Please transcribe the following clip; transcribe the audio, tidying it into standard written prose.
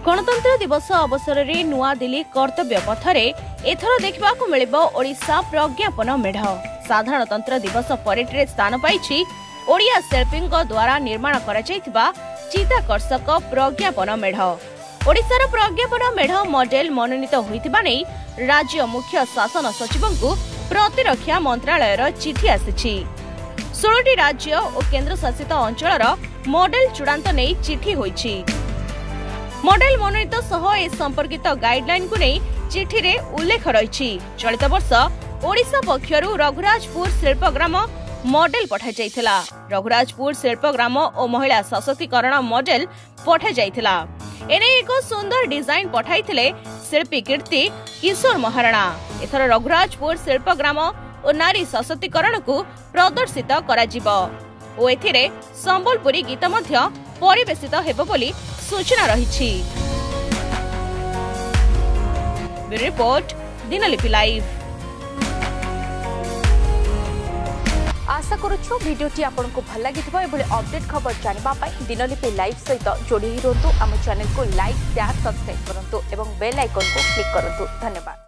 गणतंत्र दिवस अवसर में नुआ दिल्ली कर्तव्य पथरे एथर देखा ओडिशा प्रज्ञापन मेढ़। साधारणतंत्र दिवस परेड रे स्थान पाई ओडिया शिल्पी द्वारा निर्माण करा चिताकर्षक प्रज्ञापन मेढ़। ओडिशार प्रज्ञापन मेढ़ मॉडल मनोनीत होइतिबा नै राज्य मुख्य शासन सचिव को प्रतिरक्षा मंत्रालय चिठी आसी 16टी राज्य और केंद्र शासित अंचल मॉडल चूड़ांत नहीं चिठी होइछि। मॉडल मनोनीत सह ए संपर्कित गाइडलाइन को नहीं चिठी रे उल्लेख रही। चलित वर्ष ओडिशा पक्षरु रघुराजपुर शिल्पग्राम मॉडल पठा जाइथिला। रघुराजपुर शिल्पग्राम और महिला सशक्तिकरण मॉडल पठा जाइथिला। एने एक सुंदर डिजाइन पठाइथिले शिल्पी कीर्ति किशोर महाराणा। एथर रघुराजपुर शिल्पग्राम और नारी सशक्तिकरण को प्रदर्शित करा जिवो ओ एथिरे संबलपुरी गीत मध्य परिवेशित हेबो बोली सूचना रही। Report Dinalipi live. आशा करूछु वीडियोटी आपनको भल लागिथिबो। एभली अपडेट खबर जानिबा पई दिनलिपि लाइव सहित जोड़ी रहंतु। आम चैनल को लाइक शेयर सब्सक्राइब करंतु एवं बेल आइकन को क्लिक करंतु। धन्यवाद।